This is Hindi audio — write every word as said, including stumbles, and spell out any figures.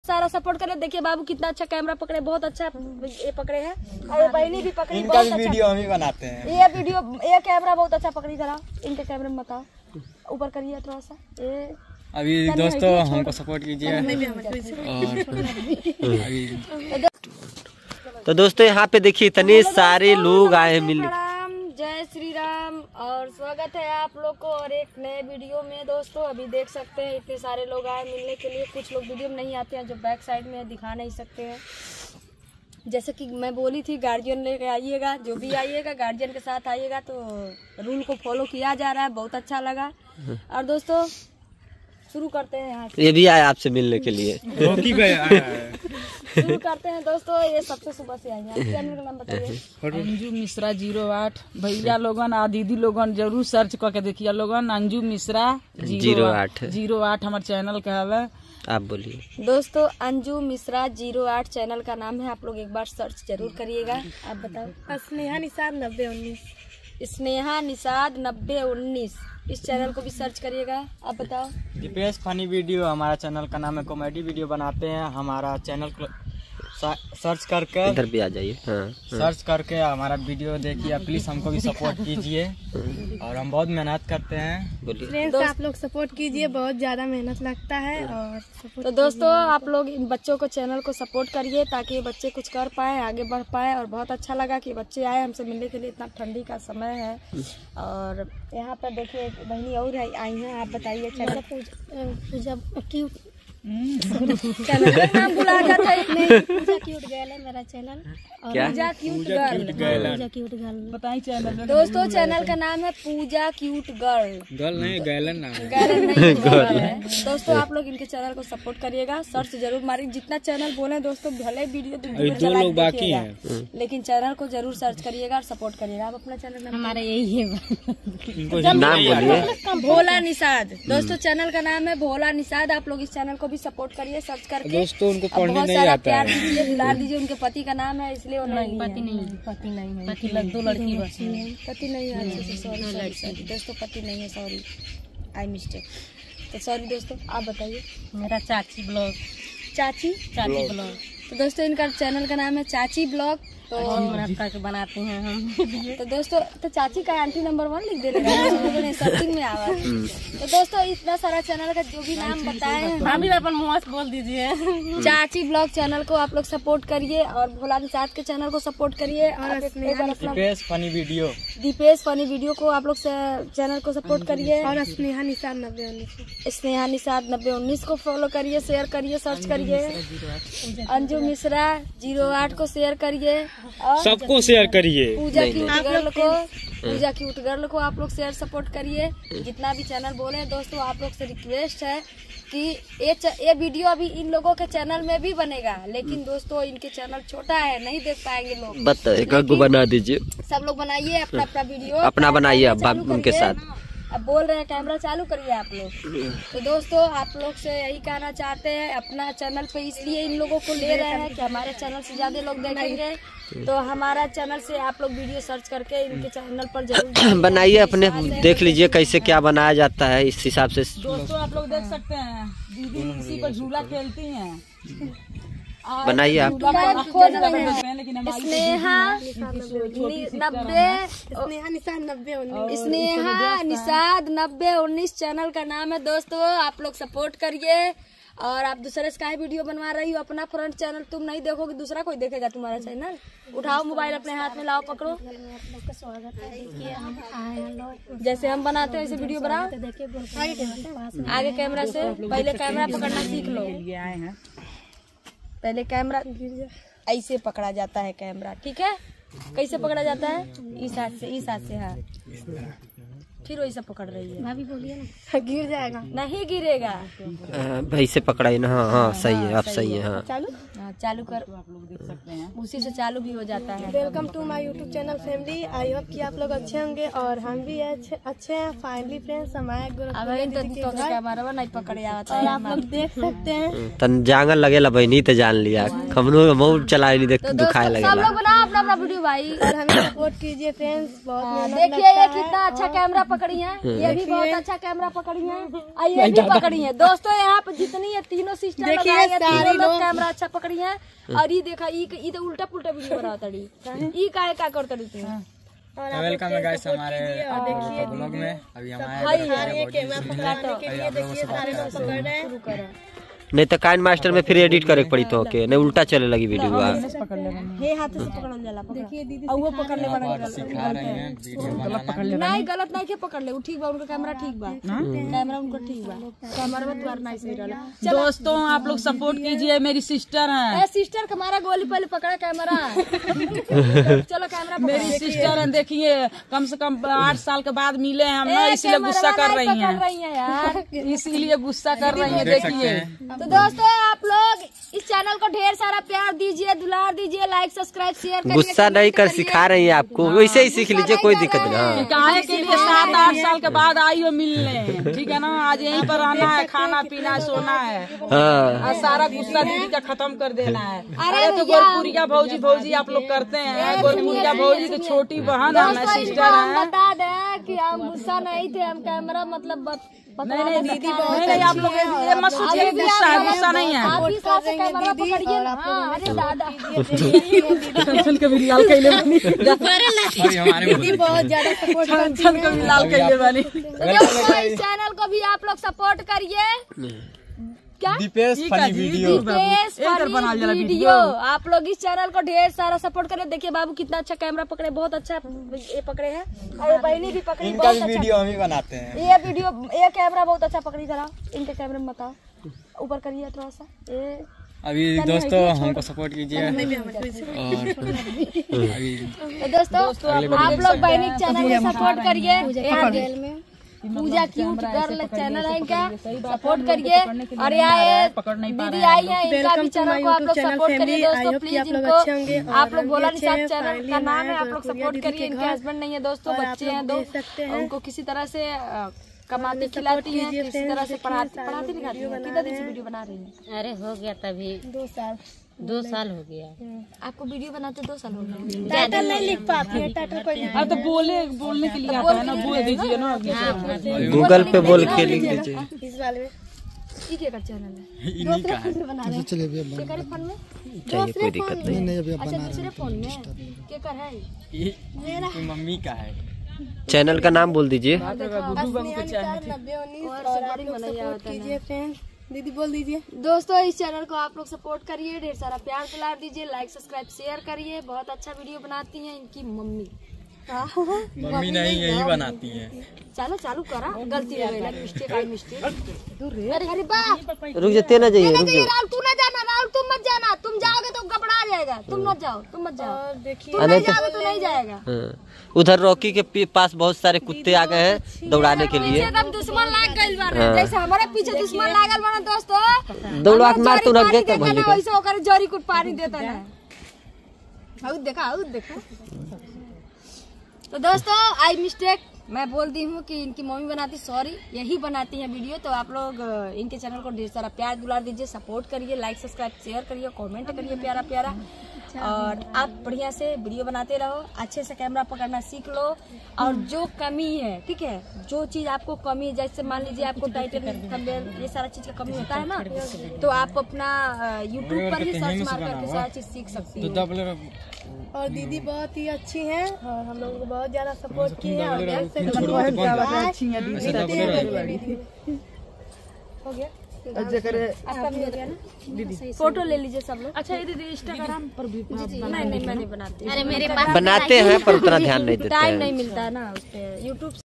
सारा सपोर्ट करे। देखिए बाबू कितना अच्छा कैमरा पकड़े, बहुत अच्छा ये पकड़े हैं और बहनी भी पकड़ी, इनका भी वीडियो हम ही बनाते हैं। ये वीडियो ये कैमरा बहुत अच्छा पकड़ी, जरा इनके कैमरे में बताओ, ऊपर करिए थोड़ा सा। ये अभी दोस्तों हमको सपोर्ट कीजिए। तो दोस्तों यहाँ पे देखिए इतने सारे लोग आए हैं मिलने। जय श्री राम और स्वागत है आप लोग को और एक नए वीडियो में। दोस्तों अभी देख सकते हैं इतने सारे लोग आए मिलने के लिए। कुछ लोग वीडियो में नहीं आते हैं, जो बैक साइड में दिखा नहीं सकते हैं। जैसे कि मैं बोली थी गार्जियन लेके आइएगा, जो भी आइएगा गार्जियन के साथ आइएगा, तो रूल को फॉलो किया जा रहा है, बहुत अच्छा लगा। और दोस्तों शुरू करते हैं यहाँ से। ये भी आया आपसे मिलने के लिए। शुरू करते हैं दोस्तों, ये सबसे सुबह से आई है। चैनल का नाम बताइए। अंजू मिश्रा जीरो आठ। भैया लोगन आ दीदी लोगन जरूर सर्च करके देखिए लोगन, अंजू मिश्रा जीरो आठ जीरो आठ हमारे चैनल का है। आप बोलिए। दोस्तों अंजू मिश्रा जीरो आठ चैनल का नाम है, आप लोग एक बार सर्च जरूर करिएगा। आप बताओ। स्नेहा निषाद नब्बे उन्नीस स्नेहा निषाद नब्बे उन्नीस इस चैनल को भी सर्च करिएगा। आप बताओ। दीपेश फनी वीडियो हमारा चैनल का नाम है, कॉमेडी वीडियो बनाते हैं। हमारा चैनल को सर्च करके इधर भी आ जाइए। हाँ, हाँ। सर्च करके हमारा वीडियो देखिए, प्लीज हमको भी सपोर्ट कीजिए और हम बहुत मेहनत करते हैं। फ्रेंड्स आप लोग सपोर्ट कीजिए, बहुत ज्यादा मेहनत लगता है। और तो दोस्तों आप लोग इन बच्चों को चैनल को सपोर्ट करिए ताकि ये बच्चे कुछ कर पाए, आगे बढ़ पाए। और बहुत अच्छा लगा कि बच्चे आए हमसे मिलने के लिए, इतना ठंडी का समय है। और यहाँ पर देखिए बहनी और आई है, आप बताइए। चैनल पूजा क्यूट चैनल का नाम भुला जाता है। पूजा क्यूट गर्ल है मेरा चैनल। क्या? Pooja cute girl. Pooja cute girl बताइए चैनल। दोस्तों चैनल का नाम है पूजा क्यूट गर्ल। गर्ल नहीं गैलन नाम है। गैलन नहीं गर्ल है। दोस्तों आप लोग इनके चैनल को सपोर्ट करिएगा, सर्च जरूर मारिए। जितना चैनल बोले दोस्तों, भले वीडियो दो लोग बाकी हैं, लेकिन चैनल को जरूर सर्च करिएगा और सपोर्ट करिएगा। आप अपना चैनल हमारा यही है, नाम बोलिए। भोला निषाद। दोस्तों चैनल का नाम है भोला निषाद। आप लोग इस चैनल को भी सपोर्ट करिए, सर्च करके। दोस्तों उनको पढ़ने बहुत नहीं सारा आता प्यार है। दीजिए, दुलार दीजिए। उनके पति का नाम है इसलिए वो नहीं, पति नहीं है, पति नहीं है, पति लग दो लड़की बस है। पति नहीं है। अच्छे से सॉरी सॉरी सॉरी दोस्तों, पति नहीं है, सॉरी आई मिस्टेक। तो सॉरी दोस्तों, आप बताइए। मेरा चाची ब्लॉग। चाची चाची ब्लॉग। तो दोस्तों इनका चैनल का नाम है चाची ब्लॉग। तो मेहनत करके बनाते हैं हम। तो दोस्तों तो चाची का आंटी नंबर वन लिख दे रहे सर्चिंग में आवा। तो दोस्तों इतना सारा चैनल का जो भी नाम बताए हैं, हम भी अपन मुँह से बोल दीजिए। चाची ब्लॉग चैनल को आप लोग सपोर्ट करिए और भोला निषाद के चैनल को सपोर्ट करिए। और Deepesh funny video Deepesh funny video को आप लोग चैनल को सपोर्ट करिए। और स्नेहा निषाद नब्बे उन्नीस स्नेहा निषाद नब्बे उन्नीस को फॉलो करिए, शेयर करिए, सर्च करिए। अंजू मिश्रा जीरो आठ को शेयर करिए और सबको शेयर करिए। पूजा क्यूट गर्ल को पूजा क्यूट गर्ल को आप लोग शेयर सपोर्ट करिए। जितना भी चैनल बोले दोस्तों, आप लोग से रिक्वेस्ट है कि ये ये वीडियो अभी इन लोगों के चैनल में भी बनेगा, लेकिन दोस्तों इनके चैनल छोटा है, नहीं देख पाएंगे लोग। बताइए, बना दीजिए। सब लोग बनाइए अपना अपना वीडियो, अपना बनाइए अब उनके साथ। अब बोल रहे हैं कैमरा चालू करिए आप लोग। तो दोस्तों आप लोग से यही कहना चाहते हैं, अपना चैनल पे इसलिए इन लोगों को ले रहे हैं कि हमारे चैनल से ज्यादा लोग देखेंगे। तो हमारा चैनल से आप लोग वीडियो सर्च करके इनके चैनल पर जरूर बनाइए, अपने देख लीजिए कैसे क्या बनाया जाता है, इस हिसाब से। दोस्तों आप लोग देख सकते हैं दीदी इसी पर झूला खेलती हैं। बनाइए आप। स्नेहा नब्बे स्नेहा निषाद नब्बे उन्नीस स्नेहा निषाद नब्बे उन्नीस चैनल का नाम है। दोस्तों आप लोग सपोर्ट करिए। और आप दूसरे से काहे वीडियो बनवा रही हो, अपना फ्रंट चैनल तुम नहीं देखोगे, दूसरा कोई देखेगा तुम्हारा चैनल। उठाओ मोबाइल अपने हाथ में, लाओ पकड़ो। जैसे हम बनाते हैं वैसे वीडियो बनाओ। आगे कैमरा से पहले कैमरा पकड़ना सीख लो। पहले कैमरा ऐसे पकड़ा जाता है कैमरा, ठीक है? कैसे पकड़ा जाता है? इस हाथ से, इस हाथ से। हाँ फिर वैसे पकड़ रही है। भाभी बोलिए ना। गिर जाएगा। नहीं गिरेगा। भाई से पकड़ाई ना। हाँ हाँ सही है, आप सही है। हाँ चालू। हाँ चालू कर, तो आप लोग देख सकते हैं उसी से चालू भी हो जाता है। Welcome to my YouTube channel family. I hope कि आप लोग अच्छे होंगे और हम भी अच्छे अच्छे हैं। फाइनली फ्रेंड्स हमारे कैमरा नहीं पकड़े आता और आप लोग देख सकते हैं तन जांगल लगेला बहनी तो जान लिया हमनो बहुत चलाए नहीं देख दुखाए सब लगेला। लोग बनाओ अपना अपना वीडियो भाई और हमें सपोर्ट कीजिए फ्रेंड्स। बहुत मेहनत देखिए लगता ये है। कितना अच्छा कैमरा पकड़ी है, ये भी बहुत अच्छा कैमरा पकड़ी है और ये भी पकड़ी है। दोस्तों यहाँ पे जितनी ये तीनों सिस्टम देखिए, लगाई है, सारे तीनों लोग लोग- कैमरा अच्छा पकड़ी है। और ये देखा ई ई तो उल्टा पुल्टा वीडियो बना तड़ी ई काहे का कर तड़ी तू। और आप वेलकम है गाइस हमारे और देखिए ब्लॉग में। अभी सब हमारे लोग आ रही है कैमरा पकड़ने के लिए। देखिए सारे लोग पकड़ रहे हैं। नहीं तो काइन मास्टर में फिर एडिट करे पड़ी तो के नहीं उल्टा चले लगी वीडियो। पकड़ ले हे हाथ से पकड़ल जाला। देखिए दीदी और वो पकड़ ले बना और सिखा रहे हैं वीडियो बनाना। नहीं गलत नहीं के पकड़ ले, उ ठीक बा, उनका कैमरा ठीक बा, कैमरा उनका ठीक बा, कैमरा में तुम्हारा नहीं सही रहला। दोस्तों आप लोग सपोर्ट कीजिए, मेरी सिस्टर है, ए सिस्टर हमारा गोली पहले पकड़ा कैमरा। चलो कैमरा मेरी सिस्टर है। देखिए कम से कम आठ साल के बाद मिले हैं हम ना, इसीलिए गुस्सा कर रही कर हैं, रही है यार। इसीलिए गुस्सा कर रही हैं। देखिए तो दोस्तों आप लोग इस चैनल को ढेर सारा प्यार दीजिए, दुलार दीजिए, लाइक सब्सक्राइब शेयर करिए। गुस्सा नहीं कर सिखा रही है आपको, वैसे ही सीख लीजिए, कोई दिक्कत नहीं। हाँ। काहे के लिए सात आठ साल के बाद आई हो मिलने, ठीक है ना। आज यहीं पर रहना है, खाना पीना सोना है, हाँ। और सारा गुस्सा दीदी का खत्म कर देना है। अरे तो गोरपुरिया भौजी भौजी आप लोग करते हैं, गोरपुरिया भौजी की छोटी बहन है, मैं दोस्तों इसको सिस्टर हम है। बता दें कि हम गुस्सा नहीं थे, हम कैमरा मतलब बत- नहीं नहीं दीदी नहीं नहीं आप लोग ये मत सोचिए, गुस्सा है, गुस्सा नहीं है। आप इस हाथ से कैमरा पकड़िए ना। हाँ, अरे दादा कभी लाल कैले बनी, अभी हमारे दीदी बहुत ज्यादा सपोर्ट करती है। कभी लाल कैले बनी। तो दोस्तों इस चैनल को भी आप लोग सपोर्ट करिए। क्या दीपेश फनी वीडियो दीपेश एक बार फनी बना जरा वीडियो। वीडियो। आप लोग इस चैनल को ढेर सारा सपोर्ट करें। देखिए बाबू कितना अच्छा कैमरा पकड़े, बहुत अच्छा ये पकड़े हैं, और ये बहनी भी पकड़ी इनका बहुत भी अच्छा। वीडियो हम ही बनाते हैं। ये वीडियो ये कैमरा बहुत अच्छा पकड़ी, जरा इनके कैमरे में बताओ, ऊपर करिए थोड़ा सा। ये अभी दोस्तों हमको सपोर्ट कीजिए और अभी तो दोस्तों आप लोग बहनी के चैनल को सपोर्ट करिए। यहाँ दे- पूजा क्यूट गर्ल चैनल है इनका, सपोर्ट करिए। और यहाँ ये दीदी आई है, इनका भी चैनल को आप लोग सपोर्ट करिए। दोस्तों प्लीज इनको, आप लोग बोला निषाद चैनल का नाम है, आप लोग सपोर्ट करिए। इनके हस्बैंड नहीं है दोस्तों, बच्चे हैं दो, उनको किसी तरह से अ, कमाती खिलाती हैं, किसी तरह से पढ़ाती पढ़ाती लिखाती हैं। कितना दिन से वीडियो बना रही हैं? अरे हो गया तभी दो साल दो साल हो गया। आपको वीडियो बनाते दो साल हो गए। टाइटल नहीं लिख पाती है, टाइटल कोई अब तो बोले बोलने के लिए आता है ना, बोल दीजिए ना। गूगल पे बोल के लिख दीजिए। इस वाले में ठीक है चैनल है, इन्हीं का है। बना रहे हैं के करे फोन में, चाहिए कोई दिक्कत नहीं। अच्छा दूसरे फोन में के कर है। ये ये मम्मी का है। चैनल का नाम बोल दीजिए। नब्बे उन्नीस और आप लोग सपोर्ट कीजिए फ्रेंड्स। दीदी बोल दीजिए। दोस्तों इस चैनल को आप लोग सपोर्ट करिए, ढेर सारा प्यार दुलार दीजिए, लाइक सब्सक्राइब शेयर करिए। बहुत अच्छा वीडियो बनाती हैं इनकी मम्मी। मम्मी नहीं यही बनाती हैं। चलो चालू करा, गलती हो गई, मिस्टेक आई मिस्टेक। अरे अरे बा रुक जाते ना जाइए, रुक जाओ। राहुल तू ना जाना, राहुल तुम मत जाना, तुम जाओगे तो गबड़ा जाएगा। तुम मत जाओ, तुम मत जाओ, और देखिए तुम नहीं जाओगे तो नहीं जाएगा। हाँ। उधर रॉकी के पी- पास बहुत सारे कुत्ते आ गए हैं दौड़ाने के लिए। एकदम दुश्मन लाग गइल बारे, जैसे हमारे पीछे दुश्मन लागल बारे दोस्तों। दौड़ा के मार तू रख गए देखा भैया ना का। वैसे ओकर जरी कुट पानी देता ना। आउ देखा आउ देखा। तो दोस्तों आई मिस्टेक, मैं बोल दी हूँ कि इनकी मम्मी बनाती, सॉरी यही बनाती हैं वीडियो। तो आप लोग अ, इनके चैनल को ढेर सारा प्यार दुलार दीजिए, सपोर्ट करिए, लाइक सब्सक्राइब शेयर करिए, कमेंट करिए प्यारा प्यारा। और आप बढ़िया से वीडियो बनाते रहो, अच्छे से कैमरा पकड़ना सीख लो। और जो कमी है, ठीक है, जो चीज़ आपको कमी है, जैसे मान लीजिए आपको टाइटल थंबनेल ये सारा चीज़ का कमी होता है ना, तो आप अपना यूट्यूब पर ही सर्च मार करके सारा चीज़ सीख सकती हो। और दीदी बहुत ही अच्छी हैं और हम लोगों को बहुत ज्यादा सपोर्ट की है। और देख सकते हैं हो गया आपका भी हो गया ना, फोटो ले लीजिए सब लोग। अच्छा ये दीदी इंस्टाग्राम पर भी नहीं नहीं मैं नहीं बनाती, अरे मेरे पास बनाते हैं पर उतना ध्यान नहीं देते टाइम हैं। नहीं मिलता है ना उस पे यूट्यूब